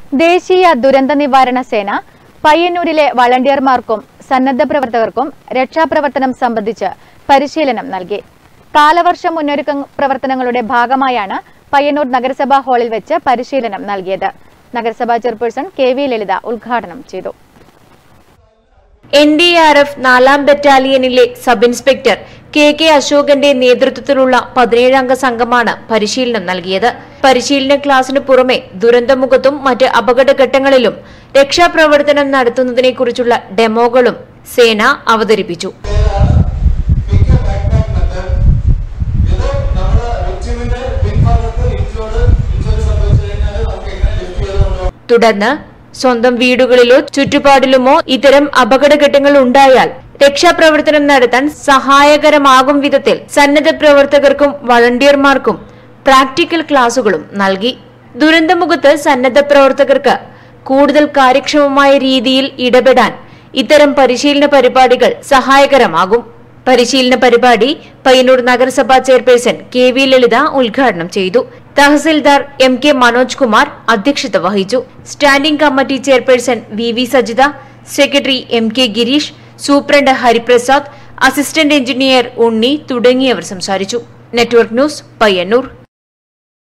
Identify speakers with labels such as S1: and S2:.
S1: ദേശീയ ദുരന്ത നിവാരണ സേന പയ്യന്നൂരിലെ വളണ്ടിയർമാർക്കും സന്നദ്ധ പ്രവർത്തകർക്കും രക്ഷാപ്രവർത്തനം സംബന്ധിച്ച് പരിശീലനം നൽകി. കാലവർഷ മുന്നൊരുക്ക പ്രവർത്തനങ്ങളുടെ ഭാഗമായാണ് പയ്യന്നൂർ നഗരസഭാ ഹാളിൽ വെച്ച് പരിശീലനം നൽകിയത്. നഗരസഭാ ചെയർപേഴ്സൺ KV ലളിത ഉദ്ഘാടനം ചെയ്തു.
S2: NDRF 4ാം ബറ്റാലിയനിലെ സബ് ഇൻസ്പെക്ടർ KK അശോകന്റെ നേതൃത്വത്തിലുള്ള 17-അംഗ സംഘമാണ് പരിശീലനം നൽകിയത്. പരിശീലന ക്ലാസിന് പുറമെ ദുരന്തമുഖത്തും മറ്റ് അപകടഘട്ടങ്ങളിലും രക്ഷാപ്രവർത്തനം നടത്തുന്നതിനെക്കുറിച്ചുള്ള ഡെമോകളും സേന അവതരിപ്പിച്ചു. തുടർന്ന് സ്വന്തം വീടുകളിലോ ചുറ്റുപാടിലുമോ ഇത്തരം അപകടഘട്ടങ്ങൾ ഉണ്ടായാൽ രക്ഷാപ്രവർത്തനം നടത്താൻ സഹായകരമാകും വിധത്തിൽ സന്നദ്ധ പ്രവർത്തകർക്കും വളണ്ടിയർമാർക്കും പ്രാക്ടിക്കൽ ക്ലാസുകളും നൽകി. ദുരന്തമുഖത്ത് സന്നദ്ധ പ്രവർത്തകർക്ക് കൂടുതൽ കാര്യക്ഷമമായ രീതിയിൽ ഇടപെടാൻ ഇത്തരം പരിശീലന പരിപാടികൾ സഹായകരമാകും. പരിശീലന പരിപാടി പയ്യന്നൂർ നഗരസഭാ ചെയർപേഴ്സൺ KV ലളിത ഉദ്ഘാടനം ചെയ്തു. തഹസിൽദാർ MK മനോജ് കുമാർ അധ്യക്ഷത വഹിച്ചു. Standing committee chairperson VV Sajitha, secretary MK Girish, superintendent Hariprasad, assistant engineer Unni തുടങ്ങിയവർ സംസാരിച്ചു. Network news, Payyanur.